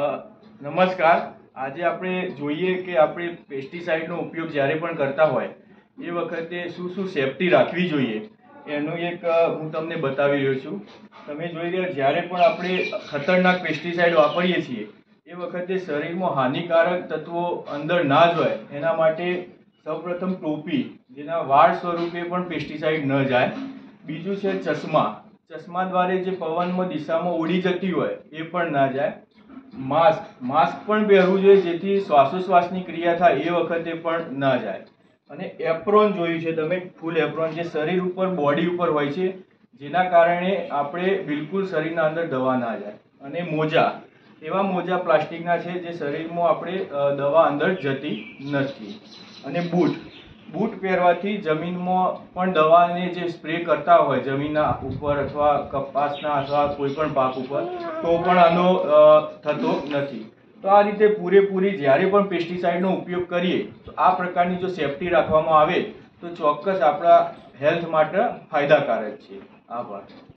નમસ્કાર. આજે આપણે જોઈએ કે આપણે પેસ્ટિસાઇડનો ઉપયોગ જ્યારે પણ કરતા હોય એ વખતે શું શું સેફટી રાખવી જોઈએ એનું એક હું તમને બતાવી રહ્યો છું. તમે જોઈ રહ્યા, જ્યારે પણ આપણે ખતરનાક પેસ્ટિસાઇડ વાપરીએ છીએ એ વખતે શરીરમાં હાનિકારક તત્વો અંદર ના જાય એના માટે સૌપ્રથમ ટોપી, જેના વાળ સ્વરૂપે પણ પેસ્ટિસાઇડ ન જાય. બીજું છે ચશ્મા. ચશ્મા દ્વારા જે પવનમાં દિશામાં ઉડી જતી હોય એ પણ ના જાય. માસ્ક પણ પહેરવું જોઈએ, જેથી શ્વાસોશ્વાસની ક્રિયા થાય એ વખતે પણ ના જાય. અને એપ્રોન જોયું છે તમે, ફૂલ એપ્રોન જે શરીર ઉપર, બોડી ઉપર હોય છે, જેના કારણે આપણે બિલકુલ શરીરના અંદર દવા ના જાય. અને મોજા, એવા મોજા પ્લાસ્ટિકના છે જે શરીરમાં આપણે દવા અંદર જતી નથી. અને બૂટ પહેરવાથી જમીનમાં પણ દવાને જે સ્પ્રે કરતા હોય જમીનના ઉપર અથવા કપાસના અથવા કોઈ પણ પાક ઉપર, તો પણ આનો થતો નથી. તો આ રીતે પૂરેપૂરી જ્યારે પણ પેસ્ટિસાઇડનો ઉપયોગ કરીએ તો આ પ્રકારની જો સેફટી રાખવામાં આવે તો ચોક્કસ આપણા હેલ્થ માટે ફાયદાકારક છે. આભાર.